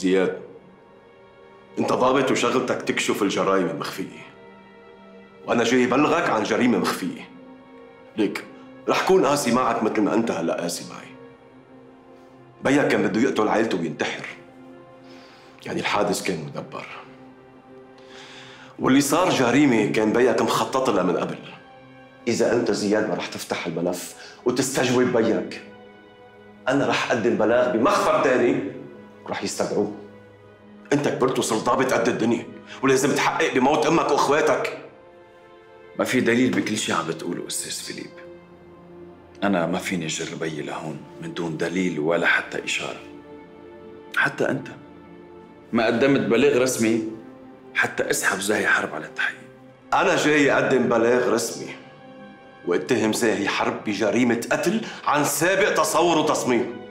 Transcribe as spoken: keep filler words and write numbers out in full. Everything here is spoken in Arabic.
زياد، انت ضابط وشغلتك تكشف الجرائم المخفية، وانا جاي بلغك عن جريمة مخفية. ليك رح كون قاسي معك مثل ما انت هلا قاسي معي. بيك كان بده يقتل عائلته وينتحر، يعني الحادث كان مدبر، واللي صار جريمة كان بيك مخطط لها من قبل. إذا أنت زياد ما رح تفتح الملف وتستجوب بيك، أنا رح أقدم بلاغ بمخفر تاني ورح يستدعوه. أنت كبرت وصرت ضابط قد الدنيا، ولازم تحقق بموت أمك وأخواتك. ما في دليل بكل شيء عم بتقوله أستاذ فيليب. أنا ما فيني أجر بيي لهون من دون دليل ولا حتى إشارة. حتى أنت ما قدمت بلاغ رسمي حتى اسحب زاهي حرب على التحقيق. أنا جاي أقدم بلاغ رسمي واتهم زاهي حرب بجريمة قتل عن سابق تصور وتصميم.